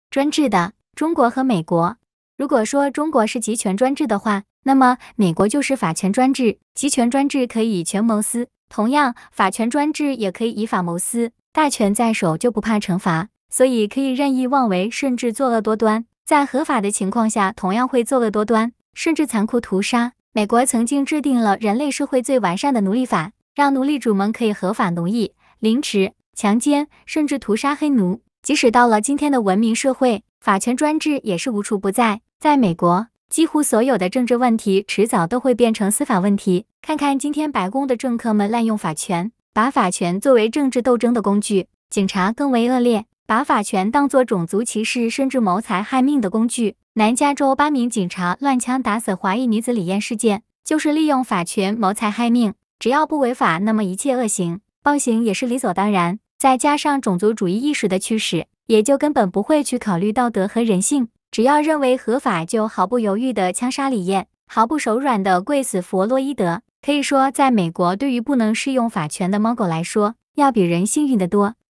专制的中国和美国。如果说中国是集权专制的话，那么美国就是法权专制。集权专制可以以权谋私，同样，法权专制也可以以法谋私。大权在手就不怕惩罚，所以可以任意妄为，甚至作恶多端。在合法的情况下，同样会作恶多端，甚至残酷屠杀。美国曾经制定了人类社会最完善的奴隶法，让奴隶主们可以合法奴役、凌迟、强奸，甚至屠杀黑奴。即使到了今天的文明社会，法权专制也是无处不在。在美国，几乎所有的政治问题迟早都会变成司法问题。看看今天白宫的政客们滥用法权，把法权作为政治斗争的工具；警察更为恶劣，把法权当作种族歧视甚至谋财害命的工具。南加州8名警察乱枪打死华裔女子李艳事件，就是利用法权谋财害命。只要不违法，那么一切恶行、暴行也是理所当然。再加上种族主义意识的驱使，也就根本不会去考虑道德和人性。只要认为合法，就毫不犹豫地枪杀李艳，毫不手软地跪死弗洛伊德。可以说，在美国，对于不能适用法权的猫狗来说，要比人幸运得多。